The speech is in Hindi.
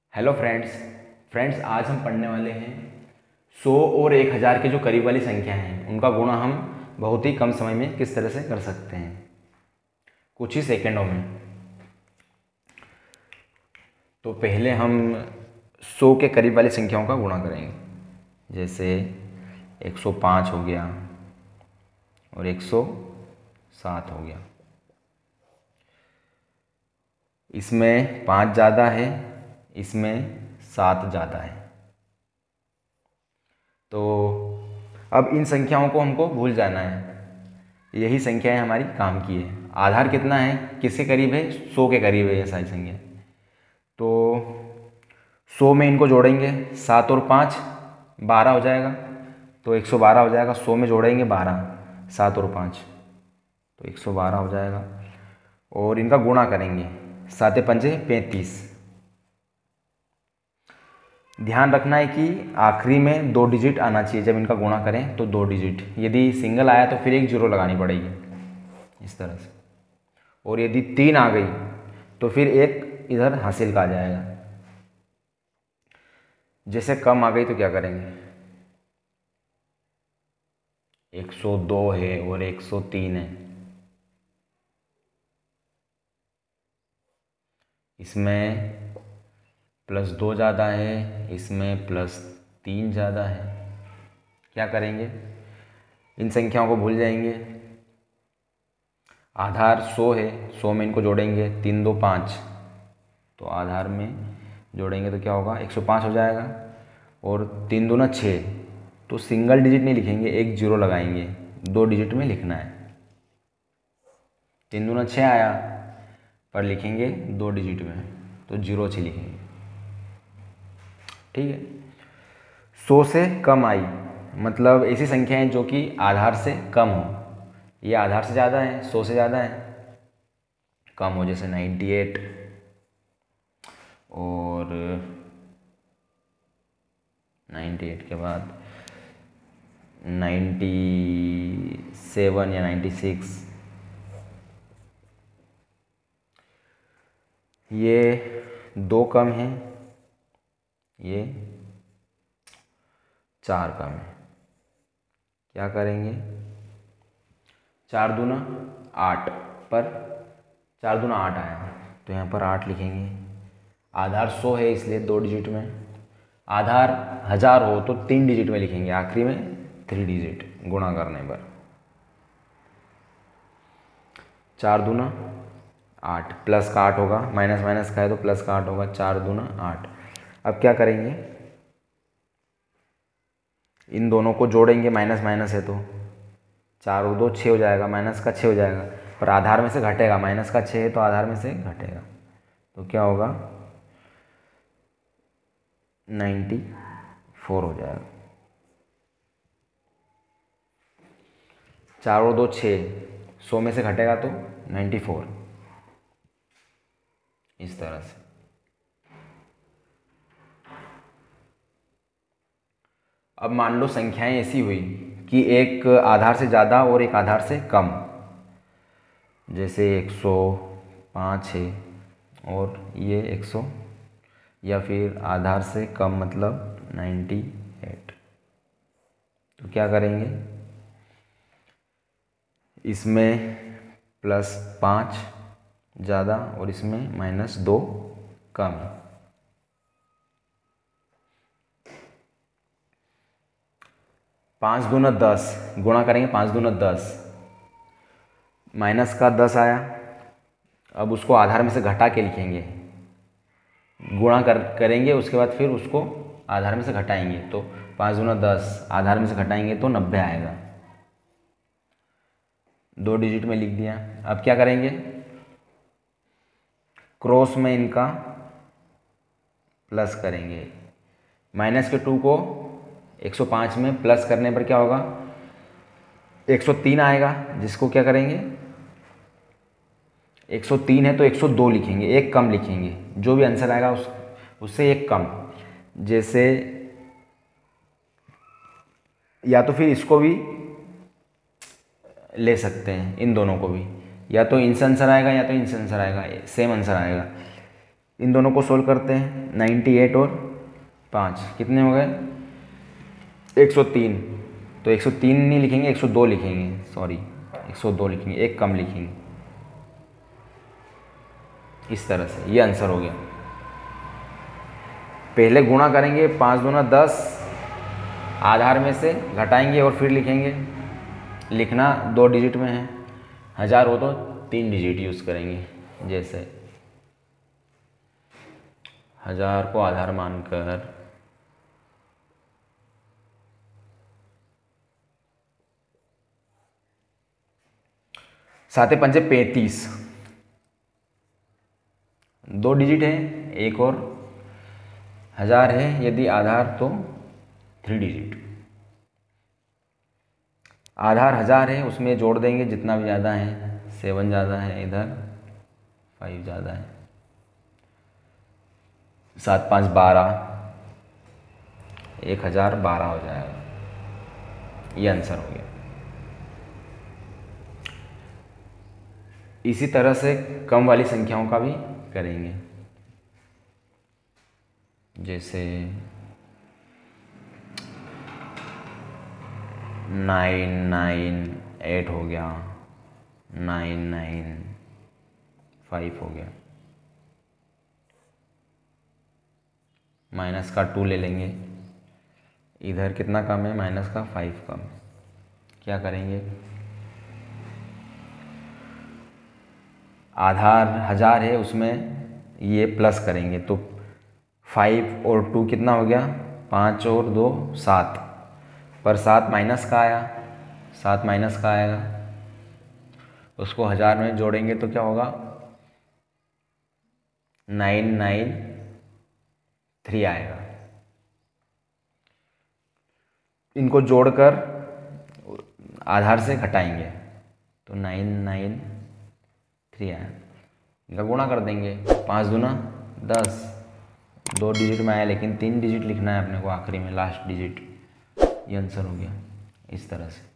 हेलो फ्रेंड्स आज हम पढ़ने वाले हैं 100 और 1000 के जो करीब वाली संख्या हैं उनका गुणा हम बहुत ही कम समय में किस तरह से कर सकते हैं, कुछ ही सेकंडों में। तो पहले हम 100 के करीब वाली संख्याओं का गुणा करेंगे, जैसे 105 हो गया और 107 हो गया। इसमें 5 ज़्यादा है, इसमें 7 ज़्यादा है। तो अब इन संख्याओं को हमको भूल जाना है, यही संख्याएं हमारी काम की है। आधार कितना है, किसके करीब है, 100 के करीब है ये सारी संख्या। तो 100 में इनको जोड़ेंगे, 7 और 5 12 हो जाएगा, तो 112 हो जाएगा। 100 में जोड़ेंगे 12, 7 और 5 तो 112 हो जाएगा। और इनका गुणा करेंगे, 7 पंजे 35। ध्यान रखना है कि आखिरी में 2 डिजिट आना चाहिए, जब इनका गुणा करें तो 2 डिजिट। यदि सिंगल आया तो फिर एक जीरो लगानी पड़ेगी इस तरह से, और यदि 3 आ गई तो फिर एक इधर हासिल का आ जाएगा। जैसे कम आ गई तो क्या करेंगे, 102 है और 103 है, इसमें +2 ज़्यादा है, इसमें +3 ज़्यादा है। क्या करेंगे, इन संख्याओं को भूल जाएंगे। आधार 100 है, 100 में इनको जोड़ेंगे, 3 2 5, तो आधार में जोड़ेंगे तो क्या होगा, 105 हो जाएगा। और 3 दूना 6, तो सिंगल डिजिट नहीं लिखेंगे, एक जीरो लगाएंगे, 2 डिजिट में लिखना है। 3 दूना 6 आया, पर लिखेंगे 2 डिजिट में, तो 0 6 लिखेंगे। ठीक है। 100 से कम आई मतलब ऐसी संख्याएं जो कि आधार से कम हो। ये आधार से ज़्यादा है, 100 से ज़्यादा है, कम हो, जैसे 98 और 98 के बाद 97 या 96। ये 2 कम है, ये 4 कम है। क्या करेंगे, 4 दूना 8, पर 4 दूना 8 आया, तो यहाँ पर 8 लिखेंगे। आधार 100 है इसलिए 2 डिजिट में, आधार 1000 हो तो 3 डिजिट में लिखेंगे, आखिरी में 3 डिजिट गुणा करने पर। 4 दूना 8, प्लस का 8 होगा, माइनस माइनस का है तो प्लस का 8 होगा, 4 दूना 8। अब क्या करेंगे, इन दोनों को जोड़ेंगे, माइनस माइनस है तो 4 और 2 6 हो जाएगा, माइनस का 6 हो जाएगा, पर आधार में से घटेगा, माइनस का 6 है तो आधार में से घटेगा, तो क्या होगा, 94 हो जाएगा। 4 और 2 6, 100 में से घटेगा तो 94, इस तरह से। अब मान लो संख्याएं ऐसी हुई कि एक आधार से ज़्यादा और एक आधार से कम, जैसे 105 है और ये 100, या फिर आधार से कम मतलब 98। तो क्या करेंगे, इसमें +5 ज़्यादा और इसमें -2 कम है। 5 दूना 10 गुणा करेंगे, 5 दूना 10, माइनस का 10 आया, अब उसको आधार में से घटा के लिखेंगे, गुणा करेंगे, उसके बाद फिर उसको आधार में से घटाएंगे, तो 5 दूना 10 आधार में से घटाएंगे तो 90 आएगा, 2 डिजिट में लिख दिया। अब क्या करेंगे, क्रॉस में इनका प्लस करेंगे, माइनस के 2 को 105 में प्लस करने पर क्या होगा, 103 आएगा, जिसको क्या करेंगे, 103 है तो 102 लिखेंगे, एक कम लिखेंगे, जो भी आंसर आएगा उससे एक कम। जैसे या तो फिर इसको भी ले सकते हैं, इन दोनों को भी, या तो इनसे आंसर आएगा या तो इनसे आंसर आएगा, सेम आंसर आएगा। इन दोनों को सोल्व करते हैं। 98 और 5 कितने हो गए? 103। तो 103 नहीं लिखेंगे, 102 लिखेंगे, सॉरी 102 लिखेंगे, एक कम लिखेंगे। इस तरह से ये आंसर हो गया। पहले गुणा करेंगे, 5 दूना 10, आधार में से घटाएंगे और फिर लिखेंगे। लिखना 2 डिजिट में है, 1000 हो तो 3 डिजिट यूज़ करेंगे। जैसे 1000 को आधार मानकर 7 पंजे 35, 2 डिजिट है, एक और 1000 है, यदि आधार तो 3 डिजिट। आधार 1000 है, उसमें जोड़ देंगे जितना भी ज़्यादा है, 7 ज़्यादा है, इधर 5 ज़्यादा है, 7 5 12, 1012 हो जाएगा। ये आंसर हो गया। इसी तरह से कम वाली संख्याओं का भी करेंगे। जैसे 998 हो गया, 995 हो गया। माइनस का 2 ले लेंगे, इधर कितना कम है? माइनस का 5 कम। क्या करेंगे? आधार 1000 है, उसमें ये प्लस करेंगे तो 5 और 2 कितना हो गया? 5 और 2 7, पर 7 माइनस का आया, 7 माइनस का आएगा, उसको 1000 में जोड़ेंगे तो क्या होगा? 993 आएगा। इनको जोड़कर आधार से घटाएंगे तो 993 आया। इनका गुणा कर देंगे, 5 दूना 10, 2 डिजिट में आया लेकिन 3 डिजिट लिखना है अपने को आखिरी में, लास्ट डिजिट। ये आंसर हो गया। इस तरह से